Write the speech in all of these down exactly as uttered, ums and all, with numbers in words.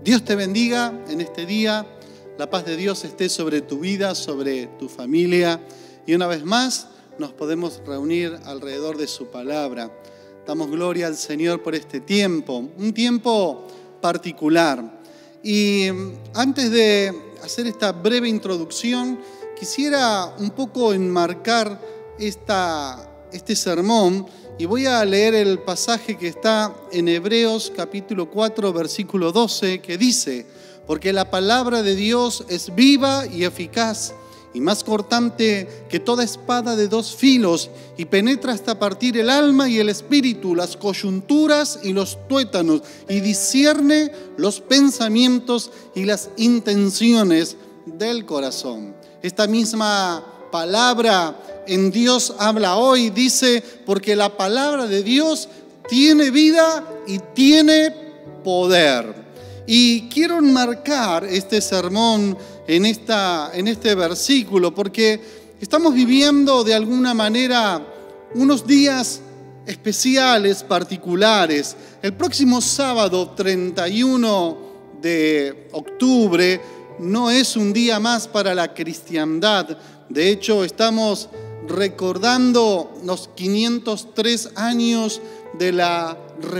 Dios te bendiga en este día. La paz de Dios esté sobre tu vida, sobre tu familia. Y una vez más nos podemos reunir alrededor de su palabra. Damos gloria al Señor por este tiempo, un tiempo particular. Y antes de hacer esta breve introducción, quisiera un poco enmarcar esta, este sermón y voy a leer el pasaje que está en Hebreos capítulo cuatro, versículo doce, que dice: porque la palabra de Dios es viva y eficaz, y más cortante que toda espada de dos filos, y penetra hasta partir el alma y el espíritu, las coyunturas y los tuétanos, y discierne los pensamientos y las intenciones del corazón. Esta misma palabra en Dios habla hoy, dice, porque la palabra de Dios tiene vida y tiene poder. Y quiero enmarcar este sermón en, esta, en este versículo, porque estamos viviendo de alguna manera unos días especiales, particulares. El próximo sábado, treinta y uno de octubre, no es un día más para la cristiandad. De hecho, estamos recordando los quinientos tres años de la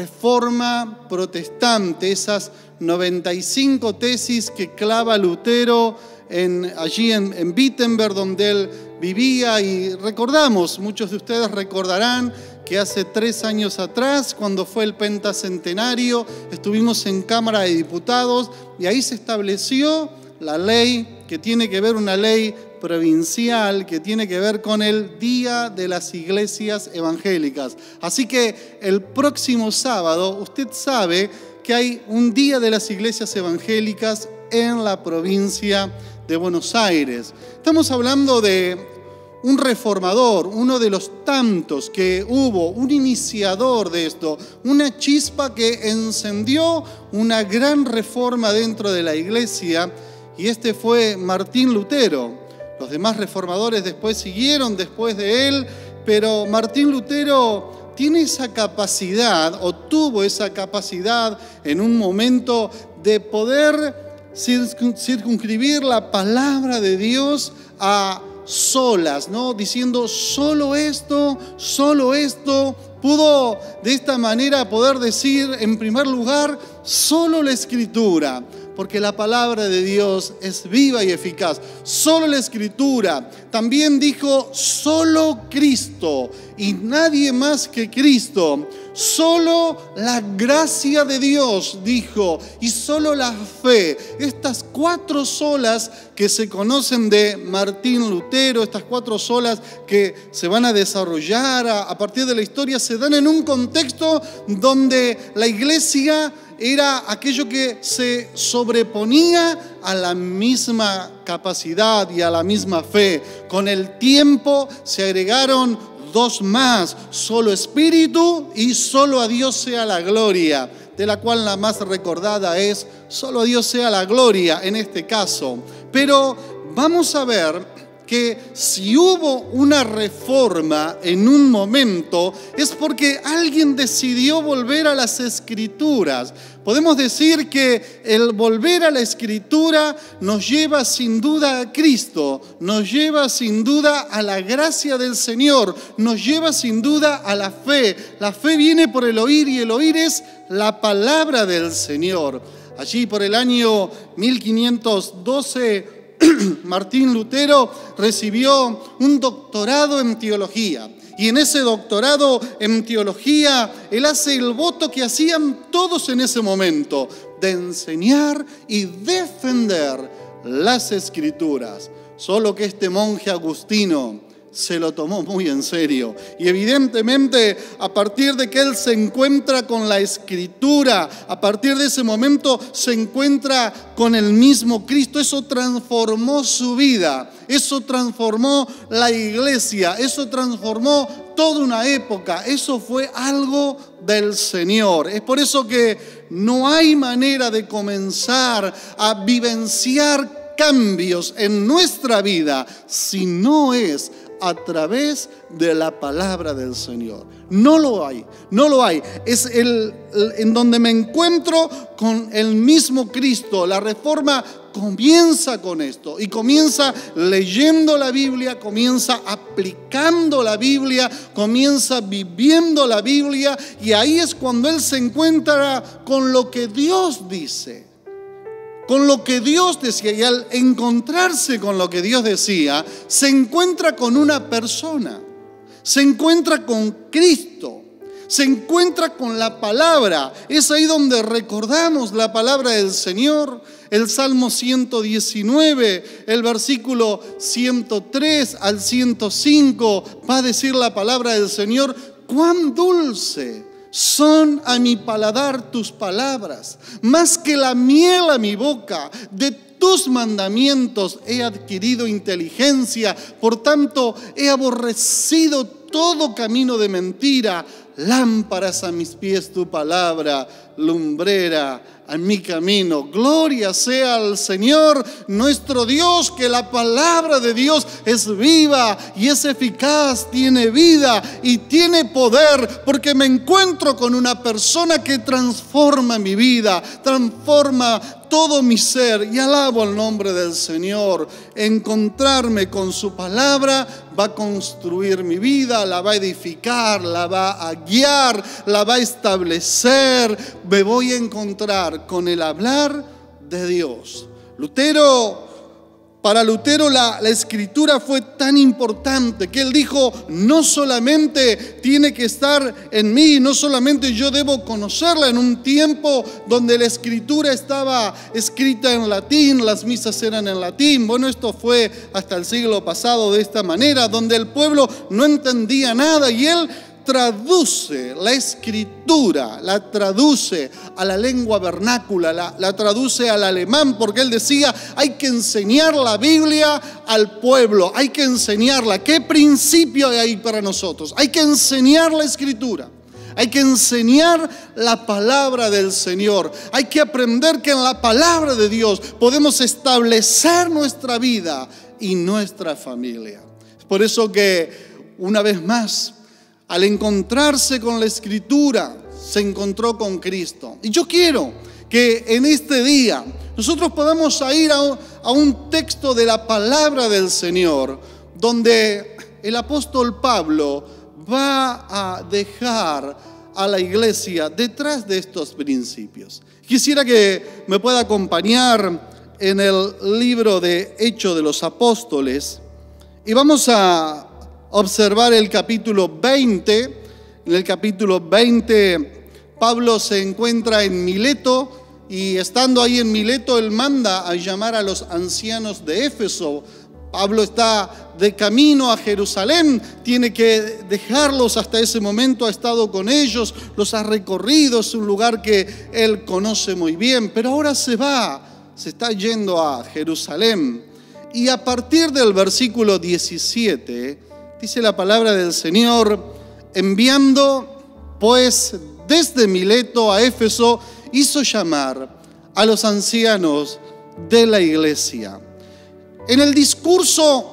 Reforma Protestante, esas noventa y cinco tesis que clava Lutero en, allí en, en Wittenberg, donde él vivía. Y recordamos, muchos de ustedes recordarán que hace tres años atrás, cuando fue el pentacentenario, estuvimos en Cámara de Diputados y ahí se estableció la ley que tiene que ver, una ley provincial que tiene que ver con el Día de las Iglesias Evangélicas. Así que el próximo sábado, usted sabe que hay un Día de las Iglesias Evangélicas en la provincia de Buenos Aires. Estamos hablando de un reformador, uno de los tantos que hubo, un iniciador de esto, una chispa que encendió una gran reforma dentro de la iglesia, y este fue Martín Lutero. Los demás reformadores después siguieron después de él, pero Martín Lutero tiene esa capacidad, o tuvo esa capacidad en un momento, de poder circunscribir la palabra de Dios a solas, ¿no? Diciendo solo esto, solo esto. Pudo de esta manera poder decir, en primer lugar, solo la Escritura, porque la palabra de Dios es viva y eficaz. Solo la Escritura. También dijo, solo Cristo y nadie más que Cristo. Solo la gracia de Dios, dijo, y solo la fe. Estas cuatro solas que se conocen de Martín Lutero, estas cuatro solas que se van a desarrollar a, a partir de la historia, se dan en un contexto donde la iglesia era aquello que se sobreponía a la misma capacidad y a la misma fe. Con el tiempo se agregaron dos más, solo Espíritu y solo a Dios sea la gloria, de la cual la más recordada es solo a Dios sea la gloria en este caso. Pero vamos a ver que si hubo una reforma en un momento, es porque alguien decidió volver a las Escrituras. Podemos decir que el volver a la Escritura nos lleva sin duda a Cristo, nos lleva sin duda a la gracia del Señor, nos lleva sin duda a la fe. La fe viene por el oír y el oír es la palabra del Señor. Allí por el año mil quinientos doce, Martín Lutero recibió un doctorado en teología. Y en ese doctorado en teología, él hace el voto que hacían todos en ese momento, de enseñar y defender las Escrituras. Solo que este monje agustino se lo tomó muy en serio. Y evidentemente, a partir de que él se encuentra con la Escritura, a partir de ese momento se encuentra con el mismo Cristo. Eso transformó su vida, eso transformó la iglesia, eso transformó toda una época. Eso fue algo del Señor. Es por eso que no hay manera de comenzar a vivenciar cambios en nuestra vida si no es a través de la palabra del Señor. No lo hay, no lo hay. Es el, el en donde me encuentro con el mismo Cristo. La reforma comienza con esto y comienza leyendo la Biblia, comienza aplicando la Biblia, comienza viviendo la Biblia, y ahí es cuando él se encuentra con lo que Dios dice, con lo que Dios decía, y al encontrarse con lo que Dios decía, se encuentra con una persona, se encuentra con Cristo, se encuentra con la palabra. Es ahí donde recordamos la palabra del Señor. El Salmo ciento diecinueve, el versículo ciento tres al ciento cinco, va a decir la palabra del Señor: cuán dulce son a mi paladar tus palabras, más que la miel a mi boca. De tus mandamientos he adquirido inteligencia, por tanto he aborrecido todo camino de mentira. Lámparas a mis pies tu palabra, lumbrera a mi camino. Gloria sea al Señor nuestro Dios, que la palabra de Dios es viva y es eficaz, tiene vida y tiene poder, porque me encuentro con una persona que transforma mi vida, transforma todo mi ser, y alabo el nombre del Señor. Encontrarme con su palabra va a construir mi vida, la va a edificar, la va a guiar, la va a establecer. Me voy a encontrar con el hablar de Dios. Lutero, para Lutero la, la escritura fue tan importante que él dijo: no solamente tiene que estar en mí, no solamente yo debo conocerla. En un tiempo donde la escritura estaba escrita en latín, las misas eran en latín. Bueno, esto fue hasta el siglo pasado de esta manera, donde el pueblo no entendía nada, y él traduce la escritura, la traduce a la lengua vernácula, la, la traduce al alemán, porque él decía: hay que enseñar la Biblia al pueblo, hay que enseñarla. ¿Qué principio hay para nosotros? Hay que enseñar la escritura. Hay que enseñar la palabra del Señor. Hay que aprender que en la palabra de Dios podemos establecer nuestra vida y nuestra familia. Es por eso que, una vez más, al encontrarse con la escritura, se encontró con Cristo. Y yo quiero que en este día nosotros podamos ir a un, a un texto de la palabra del Señor, donde el apóstol Pablo va a dejar a la iglesia detrás de estos principios. Quisiera que me pueda acompañar en el libro de Hechos de los Apóstoles, y vamos a observar el capítulo veinte. En el capítulo veinte, Pablo se encuentra en Mileto, y estando ahí en Mileto, él manda a llamar a los ancianos de Éfeso. Pablo está de camino a Jerusalén, tiene que dejarlos. Hasta ese momento ha estado con ellos, los ha recorrido, es un lugar que él conoce muy bien, pero ahora se va, se está yendo a Jerusalén. Y a partir del versículo diecisiete, dice la palabra del Señor: enviando pues desde Mileto a Éfeso, hizo llamar a los ancianos de la iglesia. En el discurso,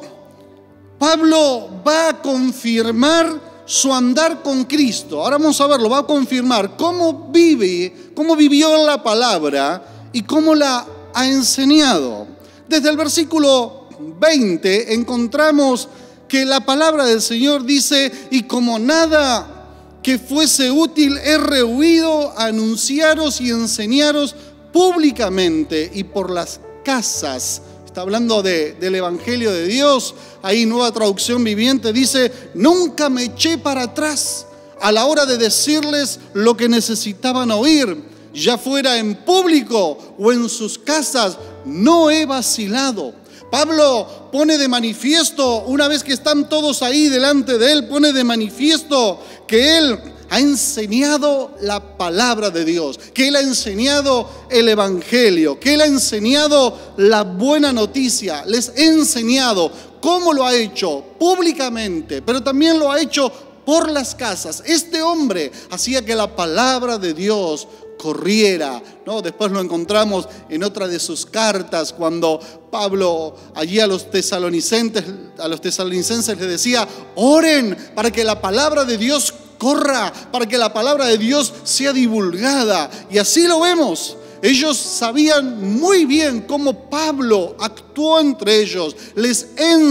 Pablo va a confirmar su andar con Cristo. Ahora vamos a verlo, va a confirmar cómo vive, cómo vivió la palabra y cómo la ha enseñado. Desde el versículo veinte encontramos que la palabra del Señor dice: y como nada que fuese útil, he rehuido a anunciaros y enseñaros públicamente y por las casas. Está hablando de, del Evangelio de Dios. Ahí Nueva Traducción Viviente dice: nunca me eché para atrás a la hora de decirles lo que necesitaban oír, ya fuera en público o en sus casas, no he vacilado. Pablo pone de manifiesto, una vez que están todos ahí delante de él, pone de manifiesto que él ha enseñado la palabra de Dios, que él ha enseñado el Evangelio, que él ha enseñado la buena noticia. Les he enseñado cómo lo ha hecho públicamente, pero también lo ha hecho por las casas. Este hombre hacía que la palabra de Dios corriera, ¿no? Después lo encontramos en otra de sus cartas, cuando Pablo allí a los tesalonicenses, a los tesalonicenses les decía: oren para que la palabra de Dios corra, para que la palabra de Dios sea divulgada. Y así lo vemos. Ellos sabían muy bien cómo Pablo actuó entre ellos, les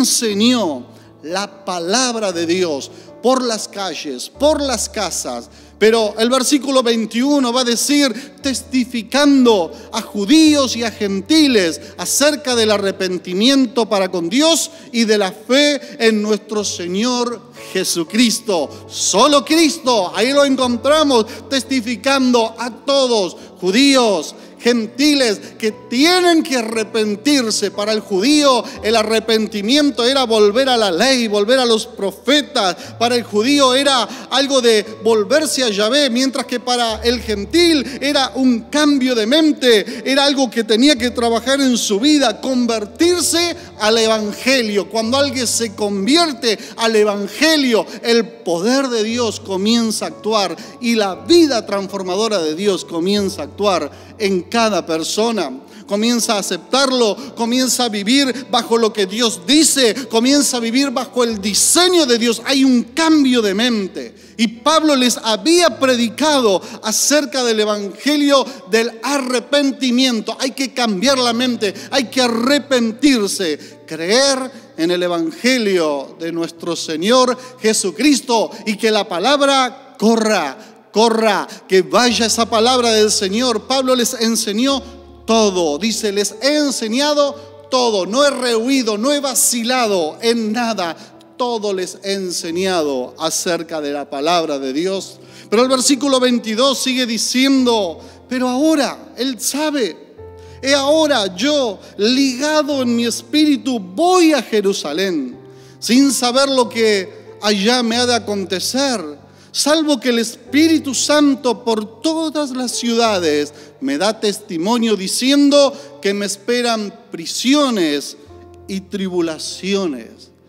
enseñó la palabra de Dios por las calles, por las casas. Pero el versículo veintiuno va a decir: testificando a judíos y a gentiles acerca del arrepentimiento para con Dios y de la fe en nuestro Señor Jesucristo. Solo Cristo, ahí lo encontramos, testificando a todos, judíos, gentiles, que tienen que arrepentirse. Para el judío el arrepentimiento era volver a la ley, volver a los profetas. Para el judío era algo de volverse a Yahvé, mientras que para el gentil era un cambio de mente, era algo que tenía que trabajar en su vida, convertirse al evangelio. Cuando alguien se convierte al evangelio, el poder de Dios comienza a actuar y la vida transformadora de Dios comienza a actuar en cada persona. Comienza a aceptarlo, comienza a vivir bajo lo que Dios dice, comienza a vivir bajo el diseño de Dios. Hay un cambio de mente. Y Pablo les había predicado acerca del evangelio del arrepentimiento. Hay que cambiar la mente, hay que arrepentirse, creer en el evangelio de nuestro Señor Jesucristo y que la palabra corra. Corra, que vaya esa palabra del Señor. Pablo les enseñó todo. Dice: les he enseñado todo. No he rehuido, no he vacilado en nada. Todo les he enseñado acerca de la palabra de Dios. Pero el versículo veintidós sigue diciendo: pero ahora, él sabe, he ahora yo, ligado en mi espíritu, voy a Jerusalén, sin saber lo que allá me ha de acontecer, salvo que el Espíritu Santo por todas las ciudades me da testimonio diciendo que me esperan prisiones y tribulaciones.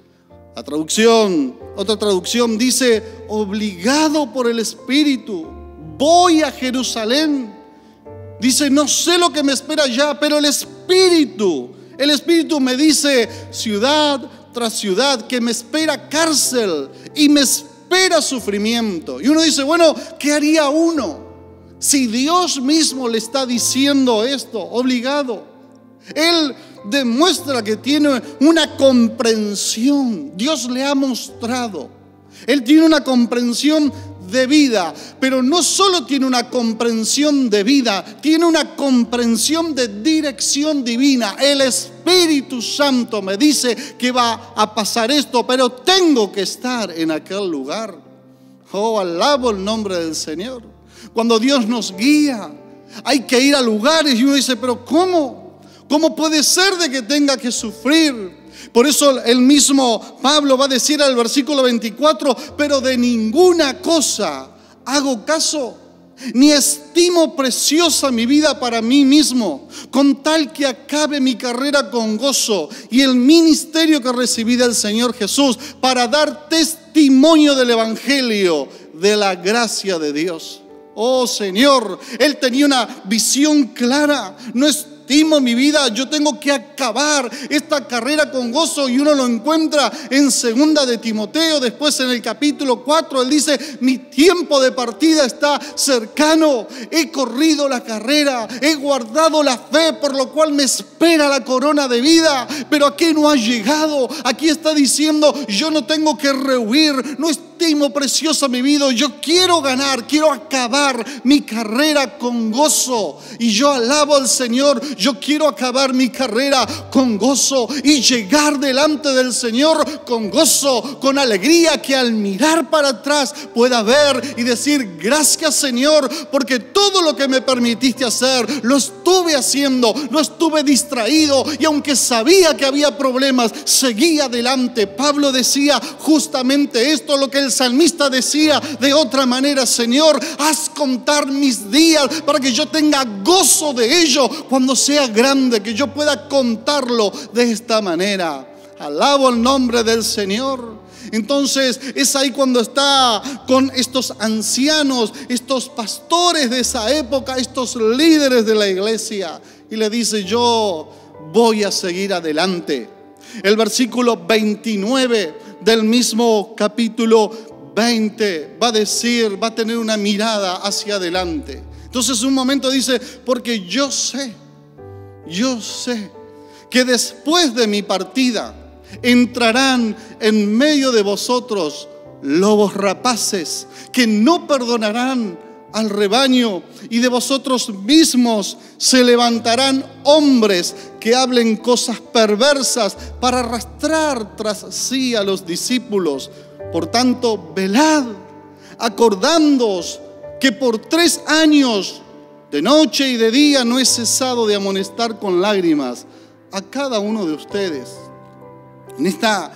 La traducción, otra traducción dice: obligado por el Espíritu, voy a Jerusalén. Dice: no sé lo que me espera allá, pero el Espíritu, el Espíritu me dice ciudad tras ciudad que me espera cárcel y me espera espera sufrimiento. Y uno dice: bueno, ¿qué haría uno si Dios mismo le está diciendo esto? Obligado. Él demuestra que tiene una comprensión. Dios le ha mostrado. Él tiene una comprensión de vida, pero no solo tiene una comprensión de vida, tiene una comprensión de dirección divina. El Espíritu Santo me dice que va a pasar esto, pero tengo que estar en aquel lugar. Oh, alabo el nombre del Señor. Cuando Dios nos guía, hay que ir a lugares y uno dice: pero ¿cómo? ¿Cómo puede ser de que tenga que sufrir? Por eso el mismo Pablo va a decir al versículo veinticuatro: pero de ninguna cosa hago caso, ni estimo preciosa mi vida para mí mismo, con tal que acabe mi carrera con gozo y el ministerio que recibí del Señor Jesús, para dar testimonio del evangelio de la gracia de Dios. Oh Señor, él tenía una visión clara. No es estimo mi vida, yo tengo que acabar esta carrera con gozo. Y uno lo encuentra en segunda de Timoteo, después en el capítulo cuatro, él dice: mi tiempo de partida está cercano, he corrido la carrera, he guardado la fe, por lo cual me espera la corona de vida. Pero aquí no ha llegado. Aquí está diciendo: yo no tengo que rehuir, no estimo preciosa mi vida, yo quiero ganar, quiero acabar mi carrera con gozo. Y yo alabo al Señor. Yo quiero acabar mi carrera con gozo y llegar delante del Señor con gozo, con alegría, que al mirar para atrás pueda ver y decir: gracias Señor, porque todo lo que me permitiste hacer lo estuve haciendo, no estuve distraído, y aunque sabía que había problemas, seguía adelante. Pablo decía justamente esto, lo que el salmista decía de otra manera: Señor, haz contar mis días para que yo tenga gozo de ello cuando sea grande, que yo pueda contarlo de esta manera. Alabo el nombre del Señor. Entonces es ahí cuando está con estos ancianos, estos pastores de esa época, estos líderes de la iglesia, y le dice: yo voy a seguir adelante. El versículo veintinueve del mismo capítulo veinte va a decir, va a tener una mirada hacia adelante. Entonces un momento dice: porque yo sé, yo sé que después de mi partida entrarán en medio de vosotros lobos rapaces que no perdonarán al rebaño, y de vosotros mismos se levantarán hombres que hablen cosas perversas para arrastrar tras sí a los discípulos. Por tanto, velad, acordándoos que por tres años, de noche y de día, no he cesado de amonestar con lágrimas a cada uno de ustedes. En esta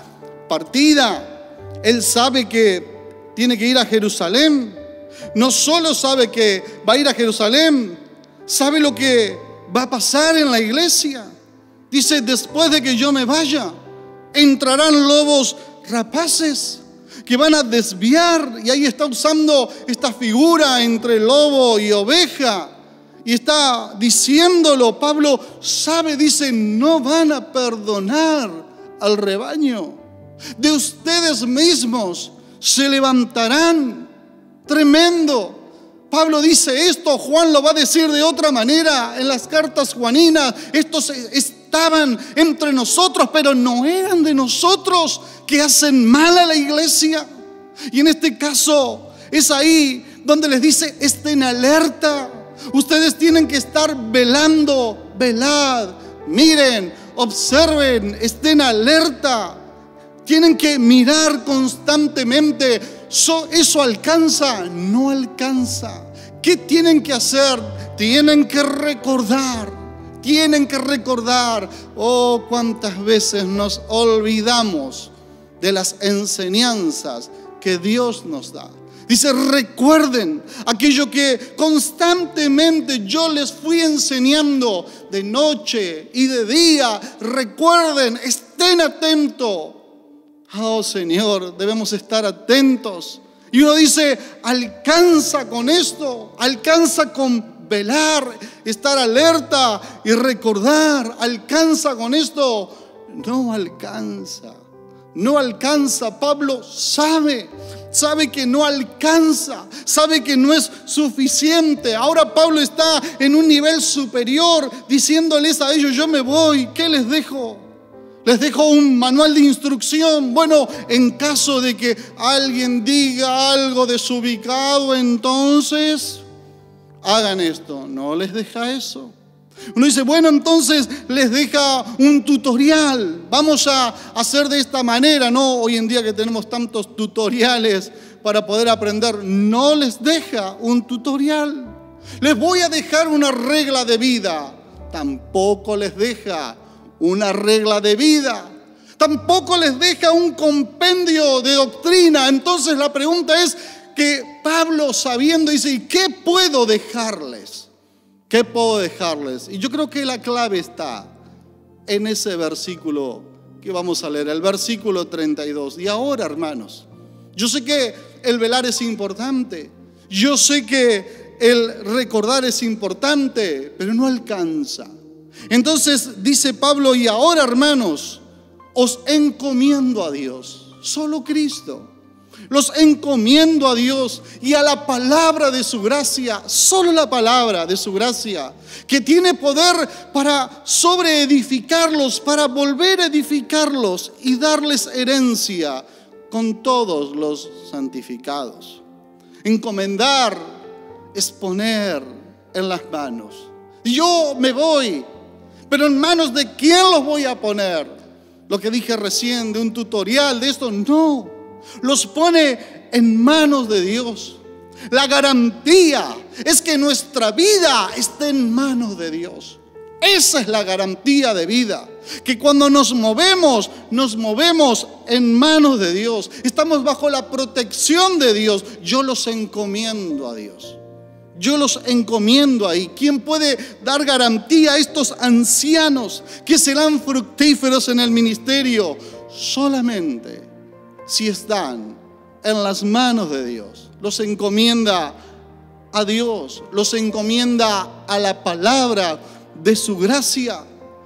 partida, él sabe que tiene que ir a Jerusalén. No solo sabe que va a ir a Jerusalén, sabe lo que va a pasar en la iglesia. Dice: después de que yo me vaya, entrarán lobos rapaces que van a desviar. Y ahí está usando esta figura entre lobo y oveja. Y está diciéndolo, Pablo sabe, dice: no van a perdonar al rebaño. De ustedes mismos se levantarán. Tremendo. Pablo dice esto, Juan lo va a decir de otra manera en las cartas juaninas. Estos estaban entre nosotros, pero no eran de nosotros, que hacen mal a la iglesia. Y en este caso es ahí donde les dice: estén alerta. Ustedes tienen que estar velando, velad, miren, observen, estén alerta. Tienen que mirar constantemente. ¿Eso alcanza? No alcanza. ¿Qué tienen que hacer? Tienen que recordar. Tienen que recordar. Oh, cuántas veces nos olvidamos de las enseñanzas que Dios nos da. Dice: recuerden aquello que constantemente yo les fui enseñando de noche y de día. Recuerden, estén atentos. Oh Señor, debemos estar atentos. Y uno dice: alcanza con esto, alcanza con velar, estar alerta y recordar. Alcanza con esto. No alcanza, no alcanza. Pablo sabe, sabe que no alcanza, sabe que no es suficiente. Ahora Pablo está en un nivel superior, diciéndoles a ellos: yo me voy, ¿qué les dejo? Les dejo un manual de instrucción. Bueno, en caso de que alguien diga algo desubicado, entonces hagan esto. No les deja eso. Uno dice: bueno, entonces les deja un tutorial. Vamos a hacer de esta manera, ¿no? Hoy en día que tenemos tantos tutoriales para poder aprender, no les deja un tutorial. Les voy a dejar una regla de vida. Tampoco les deja una regla de vida. Tampoco les deja un compendio de doctrina. Entonces la pregunta es que Pablo, sabiendo, dice: ¿y qué puedo dejarles? ¿Qué puedo dejarles? Y yo creo que la clave está en ese versículo que vamos a leer, el versículo treinta y dos. Y ahora, hermanos, yo sé que el velar es importante, yo sé que el recordar es importante, pero no alcanza. Entonces dice Pablo: y ahora, hermanos, os encomiendo a Dios, solo Cristo. Los encomiendo a Dios y a la palabra de su gracia, solo la palabra de su gracia, que tiene poder para sobreedificarlos, para volver a edificarlos y darles herencia con todos los santificados. Encomendar es poner en las manos. Yo me voy, pero ¿en manos de quién los voy a poner? Lo que dije recién de un tutorial de esto, no. Los pone en manos de Dios. La garantía es que nuestra vida esté en manos de Dios. Esa es la garantía de vida. Que cuando nos movemos, nos movemos en manos de Dios. Estamos bajo la protección de Dios. Yo los encomiendo a Dios. Yo los encomiendo ahí. ¿Quién puede dar garantía a estos ancianos que serán fructíferos en el ministerio? Solamente si están en las manos de Dios. Los encomienda a Dios, los encomienda a la palabra de su gracia.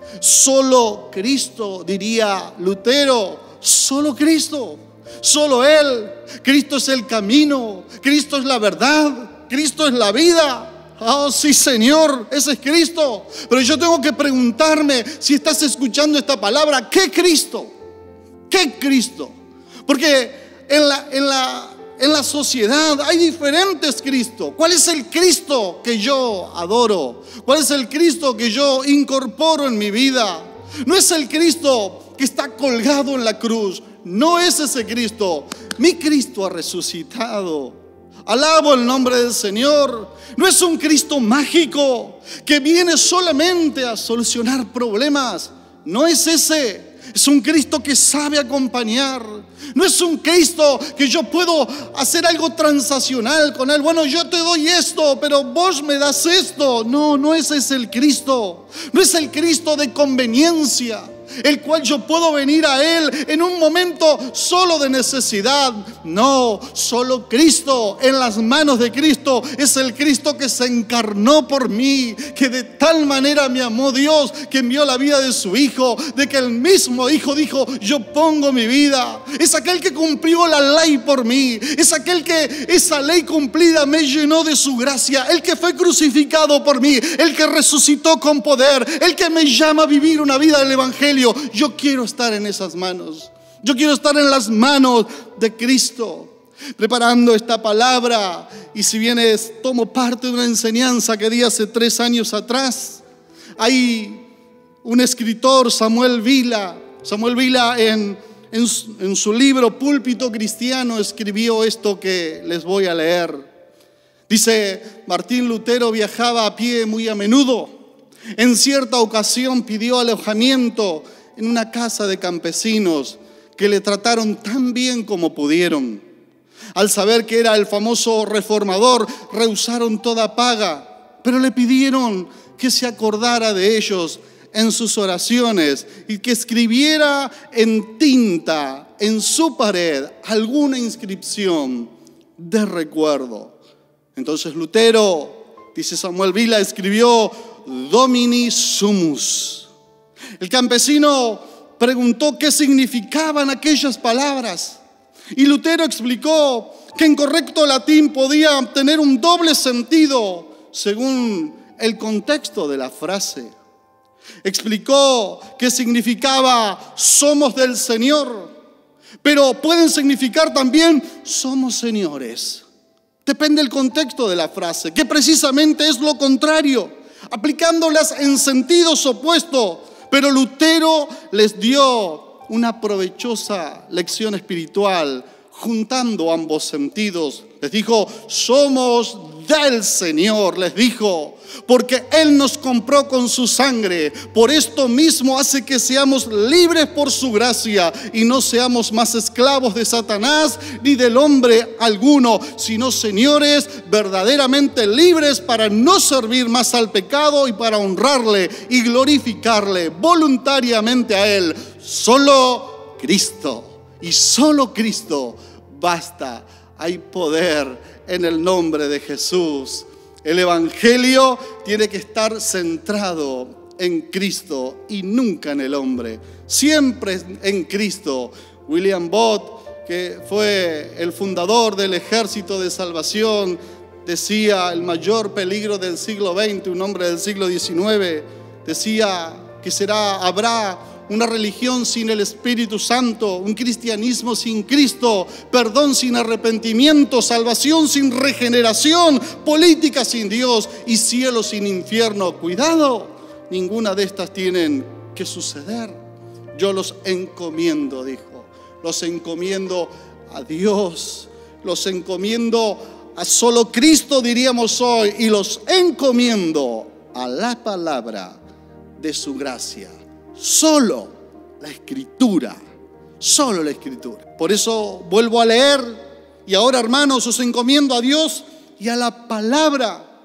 Solo Cristo, diría Lutero, solo Cristo, solo Él. Cristo es el camino, Cristo es la verdad, Cristo es la vida. Oh, sí, Señor, ese es Cristo. Pero yo tengo que preguntarme, si estás escuchando esta palabra, ¿qué Cristo? ¿Qué Cristo? Porque en la, en la, en la sociedad hay diferentes Cristos. ¿Cuál es el Cristo que yo adoro? ¿Cuál es el Cristo que yo incorporo en mi vida? No es el Cristo que está colgado en la cruz. No es ese Cristo. Mi Cristo ha resucitado. Alabo el nombre del Señor. No es un Cristo mágico que viene solamente a solucionar problemas. No es ese. Es un Cristo que sabe acompañar. No es un Cristo que yo puedo hacer algo transaccional con Él. Bueno, yo te doy esto, pero vos me das esto. No, no ese es el Cristo. No es el Cristo de conveniencia, el cual yo puedo venir a Él en un momento solo de necesidad. No, solo Cristo, en las manos de Cristo, es el Cristo que se encarnó por mí, que de tal manera me amó Dios, que envió la vida de su Hijo, de que el mismo Hijo dijo, yo pongo mi vida. Es aquel que cumplió la ley por mí, es aquel que esa ley cumplida me llenó de su gracia, el que fue crucificado por mí, el que resucitó con poder, el que me llama a vivir una vida del Evangelio. Yo quiero estar en esas manos. Yo quiero estar en las manos de Cristo, preparando esta palabra. Y si bien es, tomo parte de una enseñanza que di hace tres años atrás, hay un escritor, Samuel Vila. Samuel Vila en, en, en su libro Púlpito Cristiano escribió esto que les voy a leer. Dice: Martín Lutero viajaba a pie muy a menudo. En cierta ocasión pidió alojamiento en una casa de campesinos que le trataron tan bien como pudieron. Al saber que era el famoso reformador, rehusaron toda paga, pero le pidieron que se acordara de ellos en sus oraciones y que escribiera en tinta en su pared alguna inscripción de recuerdo. Entonces Lutero, dice Samuel Vila, escribió Domini Sumus. El campesino preguntó qué significaban aquellas palabras y Lutero explicó que en correcto latín podía tener un doble sentido según el contexto de la frase. Explicó que significaba somos del Señor, pero pueden significar también somos señores. Depende del contexto de la frase, que precisamente es lo contrario, aplicándolas en sentidos opuestos. Pero Lutero les dio una provechosa lección espiritual, juntando ambos sentidos. Les dijo, somos del Señor, les dijo, porque Él nos compró con su sangre. Por esto mismo hace que seamos libres por su gracia y no seamos más esclavos de Satanás ni del hombre alguno, sino señores verdaderamente libres para no servir más al pecado y para honrarle y glorificarle voluntariamente a Él. Solo Cristo y solo Cristo basta. Hay poder en el nombre de Jesús. El Evangelio tiene que estar centrado en Cristo y nunca en el hombre. Siempre en Cristo. William Bott, que fue el fundador del Ejército de Salvación, decía: el mayor peligro del siglo veinte, un hombre del siglo diecinueve, decía que será, habrá una religión sin el Espíritu Santo, un cristianismo sin Cristo, perdón sin arrepentimiento, salvación sin regeneración, política sin Dios y cielo sin infierno. Cuidado, ninguna de estas tienen que suceder. Yo los encomiendo, dijo, los encomiendo a Dios, los encomiendo a solo Cristo, diríamos hoy, y los encomiendo a la palabra de su gracia. Solo la Escritura, solo la Escritura. Por eso vuelvo a leer y ahora, hermanos, os encomiendo a Dios y a la palabra,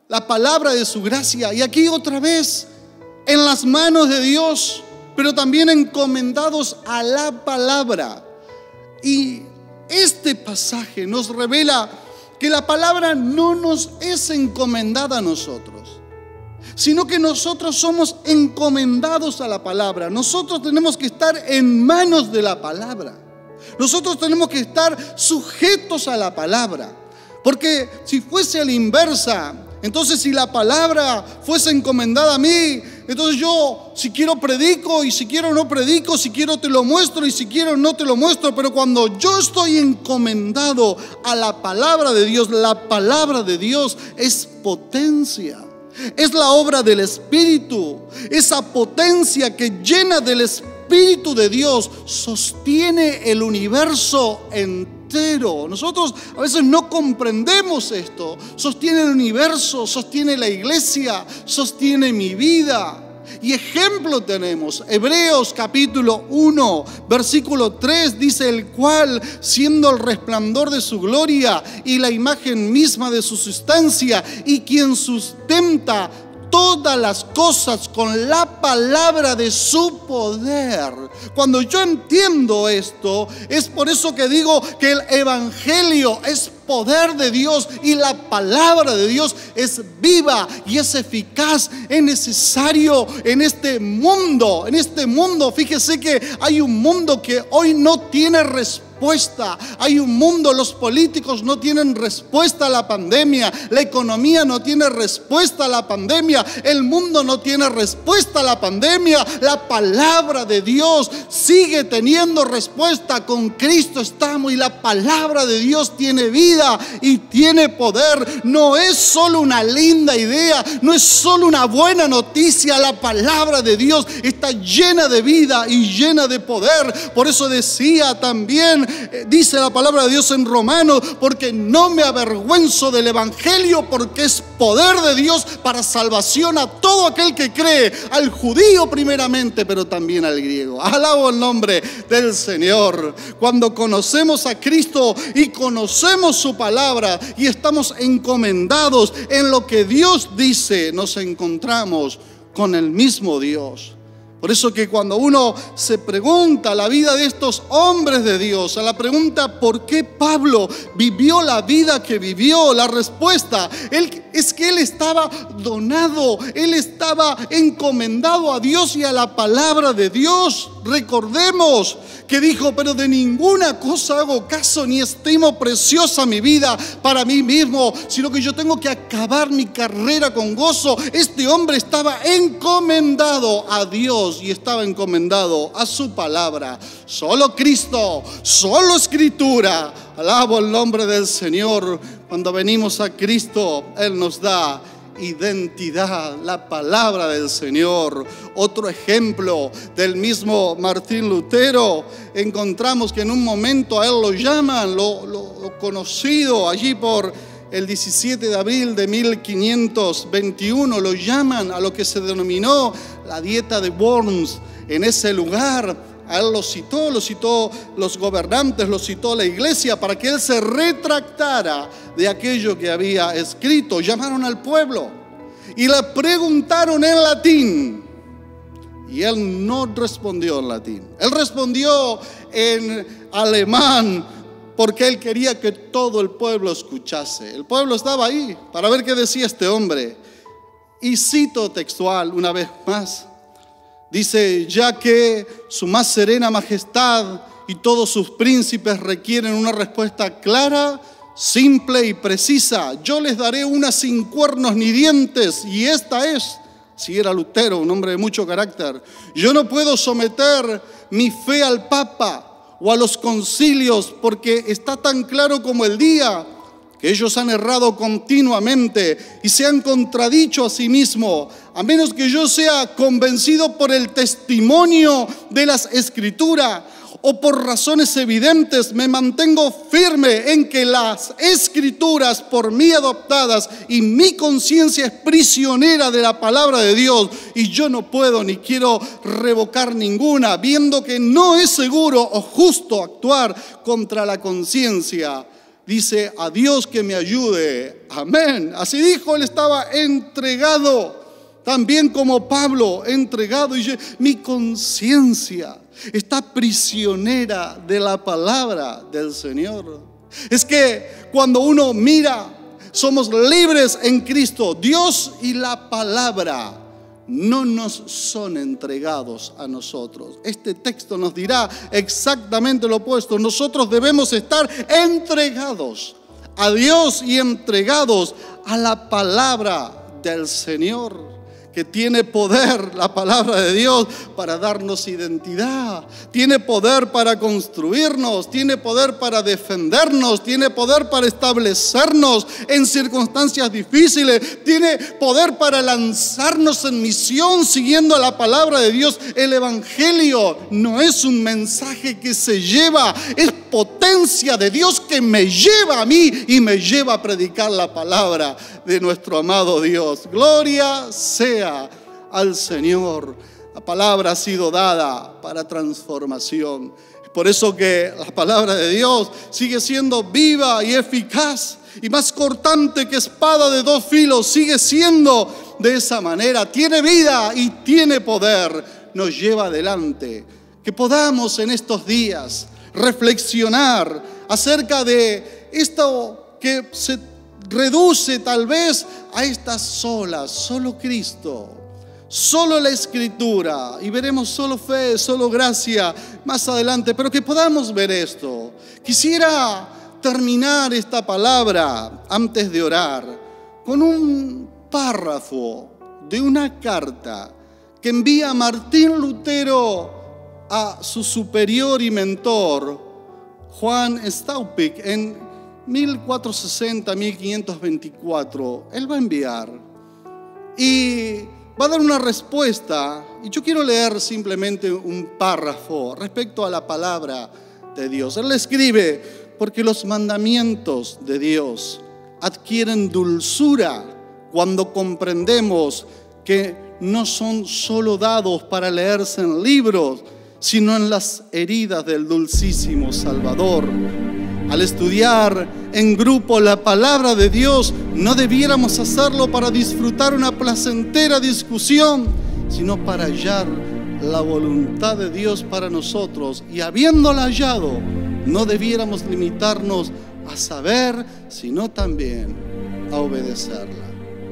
la palabra de su gracia. Y aquí otra vez, en las manos de Dios, pero también encomendados a la palabra. Y este pasaje nos revela que la palabra no nos es encomendada a nosotros, sino que nosotros somos encomendados a la palabra. Nosotros tenemos que estar en manos de la palabra. Nosotros tenemos que estar sujetos a la palabra. Porque si fuese a la inversa, entonces si la palabra fuese encomendada a mí, entonces yo si quiero predico y si quiero no predico, si quiero te lo muestro y si quiero no te lo muestro. Pero cuando yo estoy encomendado a la palabra de Dios, la palabra de Dios es potencia. Es la obra del Espíritu. Esa potencia que llena del Espíritu de Dios sostiene el universo entero. Nosotros a veces no comprendemos esto. Sostiene el universo, sostiene la iglesia, sostiene mi vida. Y ejemplo tenemos, Hebreos capítulo uno, versículo tres, dice: el cual, siendo el resplandor de su gloria y la imagen misma de su sustancia, y quien sustenta todas las cosas con la palabra de su poder. Cuando yo entiendo esto, es por eso que digo que el evangelio es poder de Dios y la palabra de Dios es viva y es eficaz. Es necesario en este mundo, en este mundo, fíjese que hay un mundo que hoy no tiene respuesta. Hay un mundo, los políticos no tienen respuesta a la pandemia, la economía no tiene respuesta a la pandemia, el mundo no tiene respuesta a la pandemia. La palabra de Dios sigue teniendo respuesta. Con Cristo estamos y la palabra de Dios tiene vida y tiene poder. No es solo una linda idea, no es solo una buena noticia. La palabra de Dios está llena de vida y llena de poder. Por eso decía también, dice la palabra de Dios en Romanos: porque no me avergüenzo del evangelio, porque es poder de Dios para salvación a todo aquel que cree, al judío primeramente, pero también al griego. Alabo el nombre del Señor. Cuando conocemos a Cristo y conocemos su palabra y estamos encomendados en lo que Dios dice, nos encontramos con el mismo Dios. Por eso que cuando uno se pregunta la vida de estos hombres de Dios, a la pregunta ¿por qué Pablo vivió la vida que vivió?, la respuesta él, es que él estaba donado, él estaba encomendado a Dios y a la palabra de Dios. Recordemos que dijo: pero de ninguna cosa hago caso, ni estimo preciosa mi vida para mí mismo, sino que yo tengo que acabar mi carrera con gozo. Este hombre estaba encomendado a Dios y estaba encomendado a su palabra. Solo Cristo, solo Escritura. Alabo el nombre del Señor. Cuando venimos a Cristo, Él nos da identidad, la palabra del Señor. Otro ejemplo del mismo Martín Lutero, encontramos que en un momento a él lo llaman, lo, lo, lo conocido allí por el diecisiete de abril de mil quinientos veintiuno, lo llaman a lo que se denominó la dieta de Worms. En ese lugar a él lo citó, lo citó los gobernantes, lo citó la iglesia para que él se retractara de aquello que había escrito. Llamaron al pueblo y le preguntaron en latín y él no respondió en latín. Él respondió en alemán porque él quería que todo el pueblo escuchase. El pueblo estaba ahí para ver qué decía este hombre. Y cito textual una vez más. Dice: ya que su más serena majestad y todos sus príncipes requieren una respuesta clara, simple y precisa, yo les daré una sin cuernos ni dientes, y esta es, si era Lutero, un hombre de mucho carácter: yo no puedo someter mi fe al Papa o a los concilios, porque está tan claro como el día que ellos han errado continuamente y se han contradicho a sí mismos. A menos que yo sea convencido por el testimonio de las Escrituras o por razones evidentes, me mantengo firme en que las Escrituras por mí adoptadas y mi conciencia es prisionera de la palabra de Dios, y yo no puedo ni quiero revocar ninguna, viendo que no es seguro o justo actuar contra la conciencia dice, a Dios que me ayude. Amén. Así dijo, él estaba entregado. También como Pablo, entregado. Y yo, mi conciencia está prisionera de la palabra del Señor. Es que cuando uno mira, somos libres en Cristo. Dios y la palabra no nos son entregados a nosotros. Este texto nos dirá exactamente lo opuesto. Nosotros debemos estar entregados a Dios y entregados a la palabra del Señor, que tiene poder, la palabra de Dios, para darnos identidad. Tiene poder para construirnos, tiene poder para defendernos, tiene poder para establecernos en circunstancias difíciles, tiene poder para lanzarnos en misión siguiendo la palabra de Dios. El evangelio no es un mensaje que se lleva, es potencia de Dios que me lleva a mí y me lleva a predicar la palabra de nuestro amado Dios. Gloria sea al Señor. La palabra ha sido dada para transformación. Por eso que la palabra de Dios sigue siendo viva y eficaz y más cortante que espada de dos filos. Sigue siendo de esa manera. Tiene vida y tiene poder. Nos lleva adelante. Que podamos en estos días reflexionar acerca de esto que se reduce tal vez a estas solas, solo Cristo, solo la Escritura, y veremos solo fe, solo gracia más adelante, pero que podamos ver esto. Quisiera terminar esta palabra antes de orar con un párrafo de una carta que envía Martín Lutero a su superior y mentor, Juan Staupitz, en mil cuatrocientos sesenta a mil quinientos veinticuatro. Él va a enviar y va a dar una respuesta. Y yo quiero leer simplemente un párrafo respecto a la palabra de Dios. Él le escribe: porque los mandamientos de Dios adquieren dulzura cuando comprendemos que no son solo dados para leerse en libros, sino en las heridas del dulcísimo Salvador. Al estudiar en grupo la palabra de Dios, no debiéramos hacerlo para disfrutar una placentera discusión, sino para hallar la voluntad de Dios para nosotros. Y habiéndola hallado, no debiéramos limitarnos a saber, sino también a obedecerla.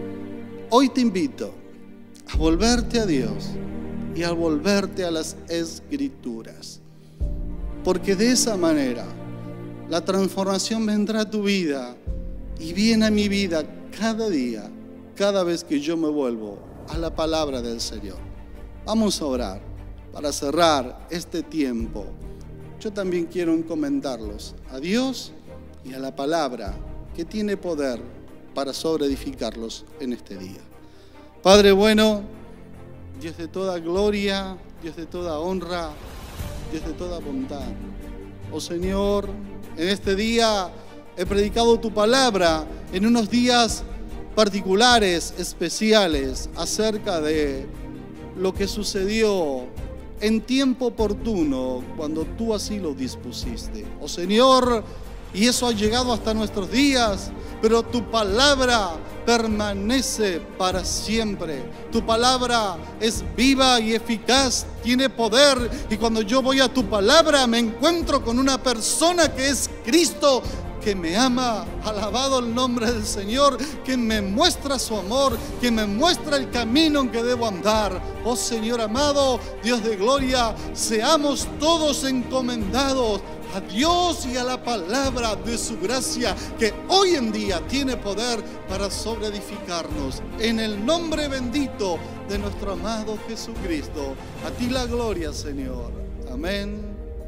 Hoy te invito a volverte a Dios y a volverte a las Escrituras, porque de esa manera la transformación vendrá a tu vida y viene a mi vida cada día, cada vez que yo me vuelvo a la palabra del Señor. Vamos a orar para cerrar este tiempo. Yo también quiero encomendarlos a Dios y a la palabra que tiene poder para sobreedificarlos en este día. Padre bueno, Dios de toda gloria, Dios de toda honra, Dios de toda bondad. Oh Señor, en este día he predicado tu palabra en unos días particulares, especiales, acerca de lo que sucedió en tiempo oportuno cuando tú así lo dispusiste. Oh Señor, y eso ha llegado hasta nuestros días, pero tu palabra permanece para siempre. Tu palabra es viva y eficaz, tiene poder, y cuando yo voy a tu palabra me encuentro con una persona que es Cristo, que me ama. Alabado el nombre del Señor, que me muestra su amor, que me muestra el camino en que debo andar. Oh Señor amado, Dios de gloria, seamos todos encomendados a Dios y a la palabra de su gracia, que hoy en día tiene poder para sobreedificarnos. En el nombre bendito de nuestro amado Jesucristo, a ti la gloria, Señor. Amén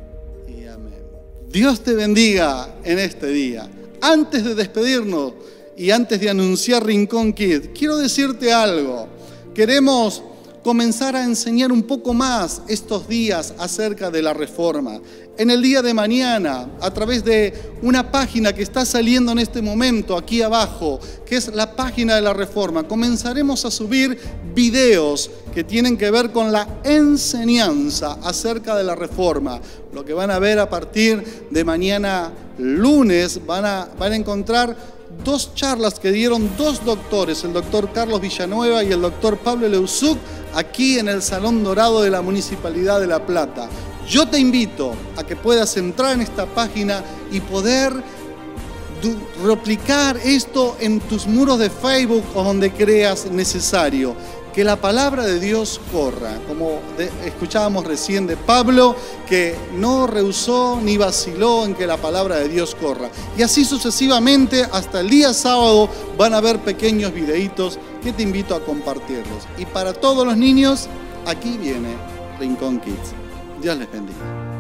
y amén. Dios te bendiga en este día. Antes de despedirnos y antes de anunciar Rincón Kids, quiero decirte algo. Queremos comenzar a enseñar un poco más estos días acerca de la Reforma. En el día de mañana, a través de una página que está saliendo en este momento aquí abajo, que es la página de la Reforma, comenzaremos a subir videos que tienen que ver con la enseñanza acerca de la Reforma. Lo que van a ver a partir de mañana lunes, van a, van a encontrar dos charlas que dieron dos doctores, el doctor Carlos Villanueva y el doctor Pablo Leuzuc, aquí en el Salón Dorado de la Municipalidad de La Plata. Yo te invito a que puedas entrar en esta página y poder replicar esto en tus muros de Facebook o donde creas necesario. Que la palabra de Dios corra, como de, escuchábamos recién de Pablo, que no rehusó ni vaciló en que la palabra de Dios corra. Y así sucesivamente, hasta el día sábado van a haber pequeños videitos que te invito a compartirlos. Y para todos los niños, aquí viene Rincón Kids. Dios les bendiga.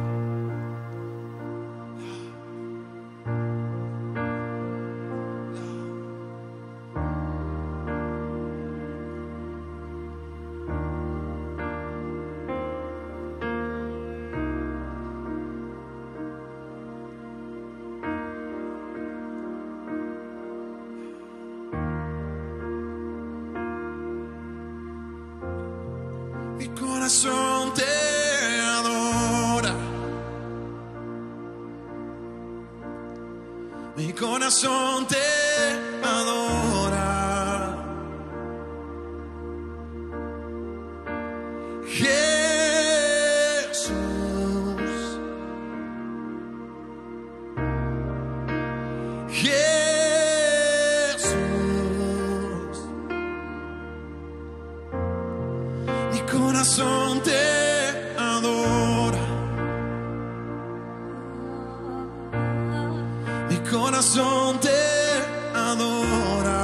Mi corazón te adora, mi corazón te adora, Jesús, Jesús, mi corazón te adora, mi corazón te adora,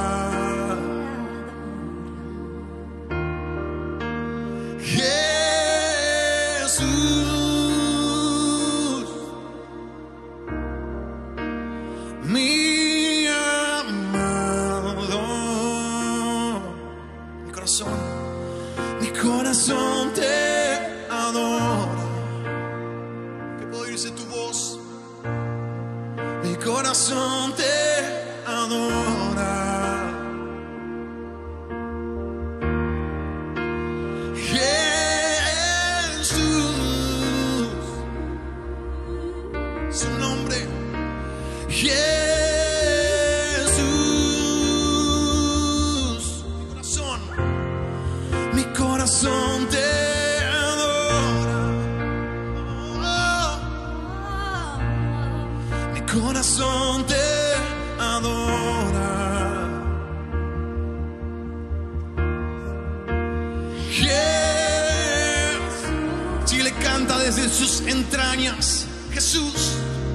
Jesús, mi amado, mi corazón, mi corazón te adora. Que puedo oírse tu voz. Mi corazón te adora, Jesús, su nombre, Jesús, mi corazón, mi corazón te adora, oh, mi corazón te adora, Jesús. Si le canta desde sus entrañas, Jesús,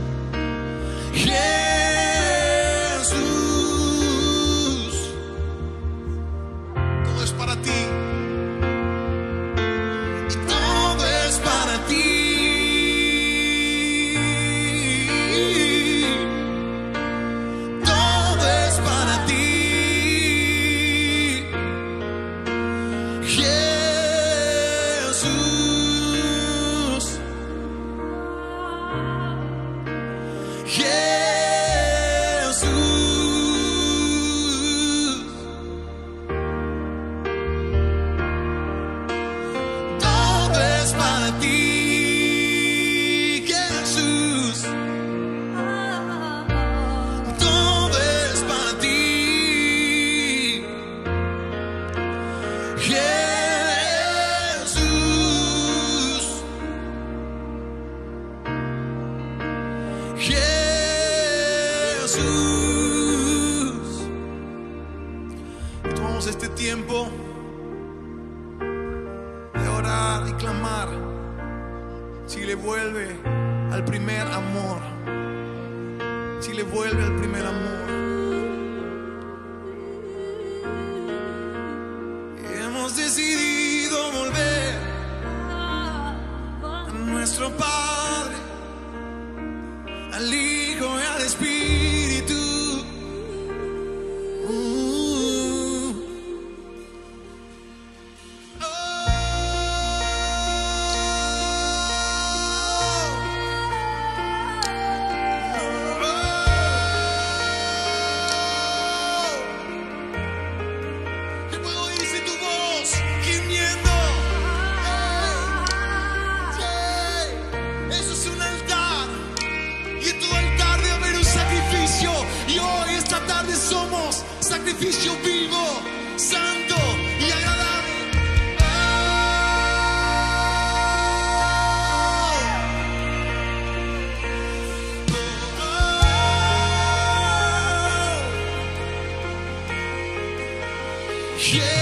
Jesús, todo es para ti. Y todo es para ti. Todo es para ti. Jesús, Jesús, todo es para ti, Jesús, todo es para ti, Jesús, Jesús. Y tomamos este tiempo de orar y clamar. Si le vuelve al primer amor, si le vuelve al primer amor. Hemos decidido volver a nuestro Padre, al Hijo y al Espíritu. Uh, oh. sacrificio vivo, santo y agradable. Oh, oh, oh. Yeah.